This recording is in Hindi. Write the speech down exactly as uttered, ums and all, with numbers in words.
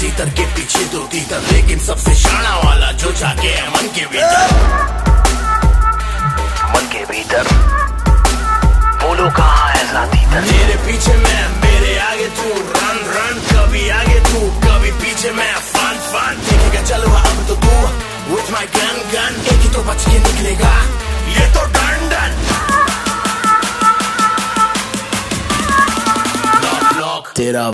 तीतर के पीछे दो तीतर, लेकिन सबसे शाना वाला जो जाके है मन के भीतर।